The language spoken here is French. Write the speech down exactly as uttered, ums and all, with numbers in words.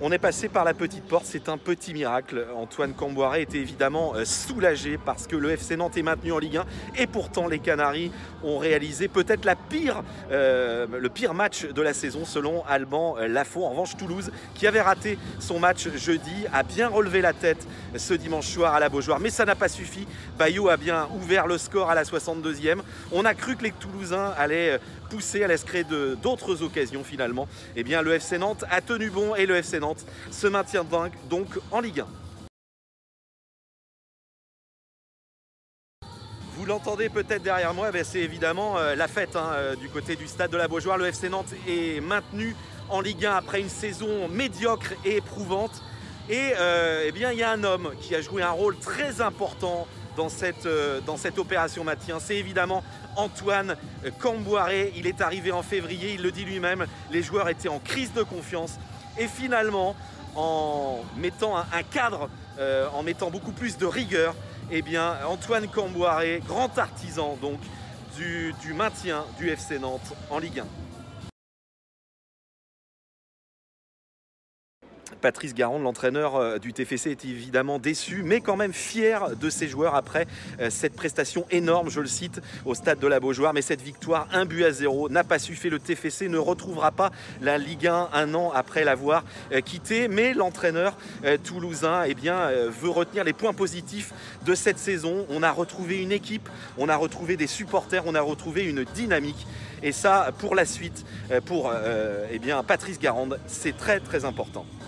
On est passé par la petite porte, c'est un petit miracle. Antoine Camboiré était évidemment soulagé parce que le F C Nantes est maintenu en Ligue un et pourtant les Canaries ont réalisé peut-être la pire, euh, le pire match de la saison selon Alban Lafont. En revanche, Toulouse, qui avait raté son match jeudi, a bien relevé la tête ce dimanche soir à la Beaujoire, mais ça n'a pas suffi. Bayo a bien ouvert le score à la soixante-deuxième. On a cru que les Toulousains allaient pousser, allaient se créer d'autres occasions finalement. Eh bien, le F C Nantes a tenu bon et le F C Nantes se maintient donc en Ligue un. Vous l'entendez peut-être derrière moi, c'est évidemment euh, la fête hein, euh, du côté du stade de la Beaujoire. Le F C Nantes est maintenu en Ligue un après une saison médiocre et éprouvante. Et euh, eh bien, il y a un homme qui a joué un rôle très important dans cette, euh, dans cette opération maintien. C'est évidemment Antoine Camboiré. Il est arrivé en février, il le dit lui-même, les joueurs étaient en crise de confiance. Et finalement, en mettant un, un cadre, euh, en mettant beaucoup plus de rigueur, eh bien, Antoine Camboiré, grand artisan donc du, du maintien du F C Nantes en Ligue un. Patrice Garande, l'entraîneur du T F C, est évidemment déçu, mais quand même fier de ses joueurs après cette prestation énorme, je le cite, au stade de la Beaujoire. Mais cette victoire, un but à zéro, n'a pas suffi. Le T F C ne retrouvera pas la Ligue un un an après l'avoir quitté. Mais l'entraîneur toulousain eh bien, veut retenir les points positifs de cette saison. On a retrouvé une équipe, on a retrouvé des supporters, on a retrouvé une dynamique. Et ça, pour la suite, pour euh, eh bien, Patrice Garande, c'est très très important.